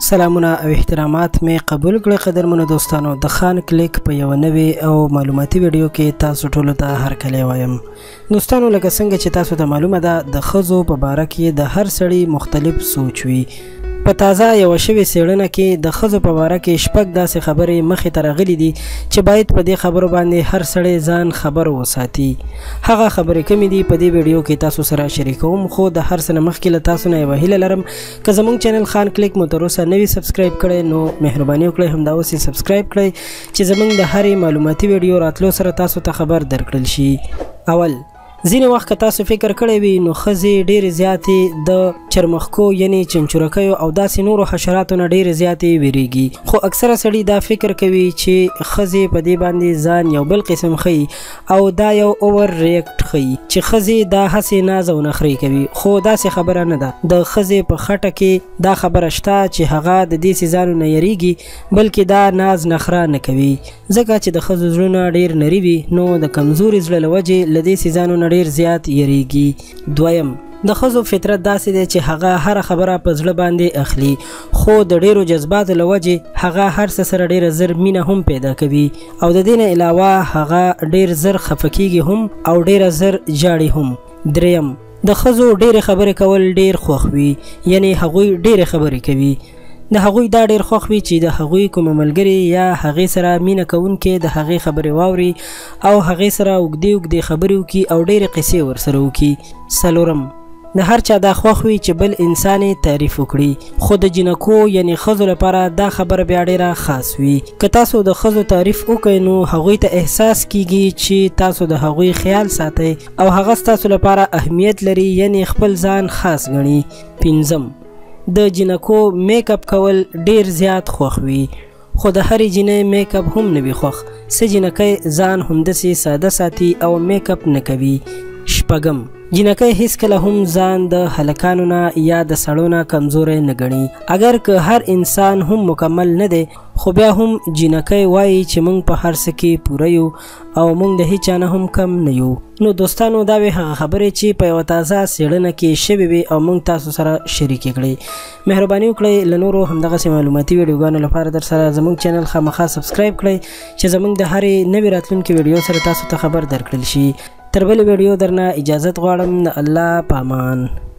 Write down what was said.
سلامونه او احترامات مې قبول کړئ قدرمنو دوستانو د خان کلیک په یو نوې او معلوماتي ویډیو کې تاسو ټولو ته هرکلی وایم. دوستانو لکه څنګه چې تاسو ته معلومه ده د ښځو په باره کې د هر سړي مختلف سوچ وي. په تازه یوه شوې څېړنه کې د ښځو په باره کې شپږ داسې خبرې مخې ته راغلي دي چې باید په دې خبرو باندې هر سړی ځان خبر وساتي. هغه خبرې کمې دي په دې ویډیو کې تاسو سره شریکوم، خو د هر څه نه مخکې له تاسو نه یوه هیله لرم که زموږ چینل خان کلیک مو تر اوسه نه وي سبسکرایب کړی نو مهرباني وکړئ همدا اوس یې سبسکرایب کړئ چې زموږ د هرې معلوماتي ویډیو راتلو سره تاسو ته خبر درکړل شي. اول، ځینې وخت که تاسو فکر کړی وي نو ښځې ډېرې زیاتې د چرمښکو یعنې چنچورکیو او داسې نورو حشراتو نه ډېرې زیاتې ویریږي، خو اکثره سړي دا فکر کوي چې ښځې په دې باندې ځان یو بل قسم ښیي او دا یو اوور ریاکټ ښیي چې ښځې دا هسې ناز او نخرې کوي، خو داسې خبره نه ده. د ښځې په خټه کې دا خبره شته چې هغه د دې څیزانو نه یریږي بلکې دا ناز نخره نه کوي، ځکه چې د ښځو زړونه ډېر نري وي نو د کمزوري زړه له وجې له دې څیزانو نه ډېر زیات یریږي. دویم، د ښځو فطرت داسې دی چې هغه هره خبره په زړه باندې اخلي، خو د ډېرو جذباتو له وجې هغه هر څه سره ډېره زر مینه هم پیدا کوي او د دې نه علاوه هغه ډېر زر خفه کیږي هم او ډېره زر ژاړي هم. دریم، د ښځو ډېرې خبرې کول ډېر خوښ وي، یعنې هغوی ډېرې خبرې کوي. د هغوی دا ډېر خوښ وي چې د هغوی کومه ملګرې یا هغې سره مینه کوونکې د هغې خبرې واوري او هغې سره اوږدې اوږدې خبرې وکړي او ډېرې قصې ورسره وکړي. څلورم، د هر چا دا خوښ وي چې بل انسان یې تعریف وکړي، خو د جنکو یعنې ښځو لپاره دا خبره بیا ډېره خاص وي. که تاسو د ښځو تعریف وکړئ نو هغوی ته احساس کیږي چې تاسو د هغوی خیال ساتئ او هغه ستاسو لپاره اهمیت لري، یعنې خپل ځان خاص ګڼي. پنځم، د جنکو میک اپ کول ډیر زیات خوښ وي، خو د هرې جنۍ میک اپ هم نه وي خوښ. څه جنکۍ ځان همداسې ساده ساتي او میک اپ نه کوي. شپږم، جنکۍ هیڅکله هم ځان د هلکانو نه یا د سړو نه کمزوری نه ګڼي. اگر که هر انسان هم مکمل نه دی خو بیا هم جنکۍ وایي چې موږ په هر څه کې پوره یو او موږ د هیچا نه هم کم نه یو. نو دوستانو دا وې هغه خبرې چې په یوه تازه څېړنه کې شوې وې او موږ تاسو سره شریکې کړئ. مهرباني وکړئ له نورو همدغسې معلوماتي ویډیوګانو لپاره در سره زموږ چینل خامخا سبسکرایب کړئ چې زموږ د هرې نوې راتلونکې ویډیو سره تاسو ته خبر درکړل شي. تر بلې ویډیو درنه اجازت غواړم. د الله په امان.